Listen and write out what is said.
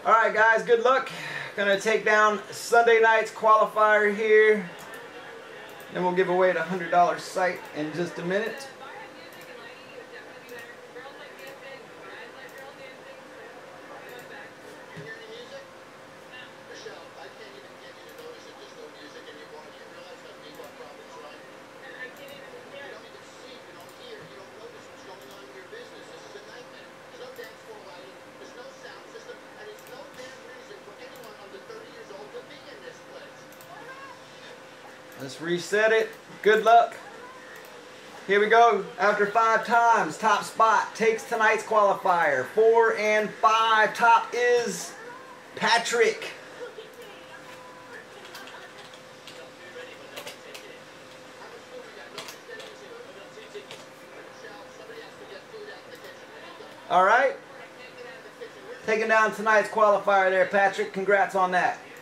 Alright guys, good luck. Gonna take down Sunday night's qualifier here. Then we'll give away the $100 site in just a minute. Let's reset it. Good luck. Here we go. After 5 times, top spot takes tonight's qualifier. 4 and 5. Top is Patrick. All right. Taking down tonight's qualifier there, Patrick. Congrats on that.